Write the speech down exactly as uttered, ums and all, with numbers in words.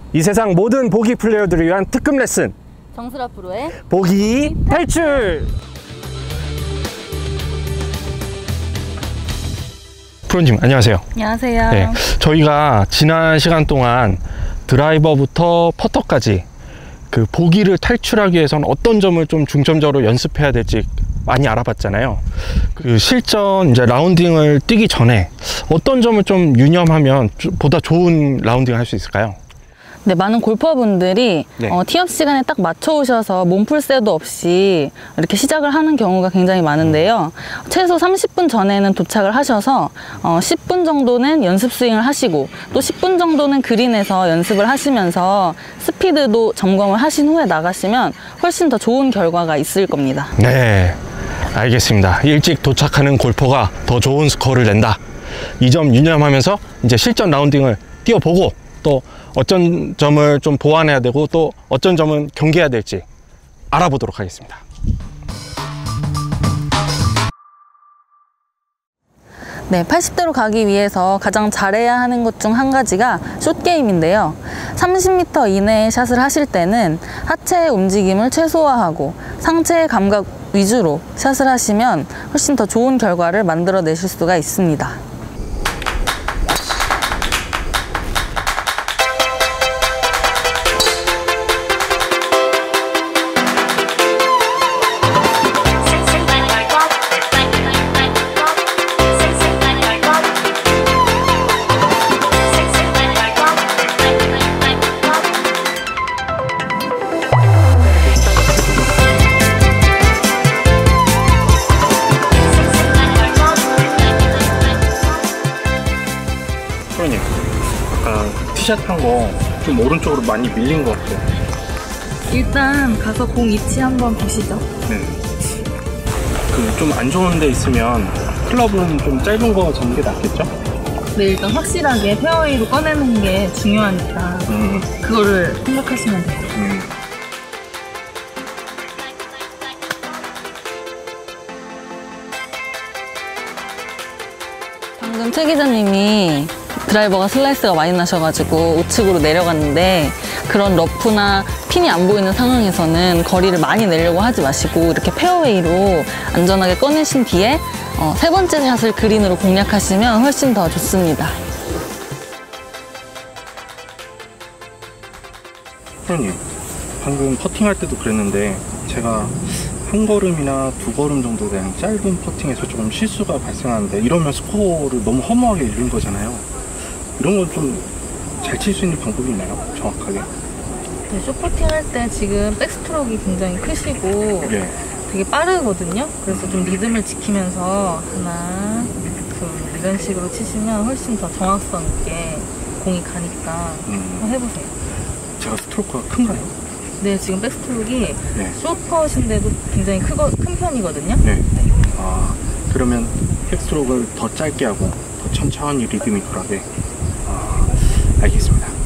이 세상 모든 보기 플레이어들을 위한 특급 레슨, 정수라 프로의 보기 탈출! 프로님 안녕하세요. 안녕하세요. 네, 저희가 지난 시간 동안 드라이버부터 퍼터까지 그 보기를 탈출하기 위해서는 어떤 점을 좀 중점적으로 연습해야 될지 많이 알아봤잖아요. 그 실전 이제 라운딩을 뛰기 전에 어떤 점을 좀 유념하면 보다 좋은 라운딩을 할 수 있을까요? 네, 많은 골퍼분들이 네. 어, 티업 시간에 딱 맞춰 오셔서 몸풀세도 없이 이렇게 시작을 하는 경우가 굉장히 많은데요. 최소 삼십 분 전에는 도착을 하셔서 어, 십 분 정도는 연습 스윙을 하시고 또 십 분 정도는 그린에서 연습을 하시면서 스피드도 점검을 하신 후에 나가시면 훨씬 더 좋은 결과가 있을 겁니다. 네, 알겠습니다. 일찍 도착하는 골퍼가 더 좋은 스코어를 낸다. 이 점 유념하면서 이제 실전 라운딩을 뛰어보고 또 어떤 점을 좀 보완해야 되고 또 어떤 점은 경계해야 될지 알아보도록 하겠습니다. 네, 팔십 대로 가기 위해서 가장 잘해야 하는 것 중 한 가지가 숏게임인데요. 삼십 미터 이내의 샷을 하실 때는 하체의 움직임을 최소화하고 상체의 감각 위주로 샷을 하시면 훨씬 더 좋은 결과를 만들어 내실 수가 있습니다. 프로님, 아까 티샷 한 거 좀 오른쪽으로 많이 밀린 것 같아요. 일단 가서 공 위치 한번 보시죠. 네. 그 좀 안 좋은 데 있으면 클럽은 좀 짧은 거 잡는 게 낫겠죠? 네, 일단 확실하게 페어웨이로 꺼내는 게 중요하니까 음. 그거를 생각하시면 돼요. 음. 방금 최 기자님이 드라이버가 슬라이스가 많이 나셔가지고 우측으로 내려갔는데 그런 러프나 핀이 안 보이는 상황에서는 거리를 많이 내려고 하지 마시고 이렇게 페어웨이로 안전하게 꺼내신 뒤에 어, 세 번째 샷을 그린으로 공략하시면 훨씬 더 좋습니다. 프로님, 방금 퍼팅할 때도 그랬는데 제가 한 걸음이나 두 걸음 정도 된 짧은 퍼팅에서 조금 실수가 발생하는데 이러면 스코어를 너무 허무하게 잃는 거잖아요. 이런 건 좀 잘 칠 수 있는 방법이 있나요? 정확하게? 네, 숏퍼팅 할 때 지금 백스트로크가 굉장히 크시고 네. 되게 빠르거든요. 그래서 좀 리듬을 지키면서 하나, 둘 이런 식으로 치시면 훨씬 더 정확성 있게 공이 가니까 음. 한번 해보세요. 제가 스트로크가 큰가요? 네, 지금 백스트로크가 네. 숏컷인데도 굉장히 크거, 큰 편이거든요. 네. 네. 아, 그러면 백스트로크를 더 짧게 하고 더 천천히 리듬이 덜하게. 아, 알겠습니다.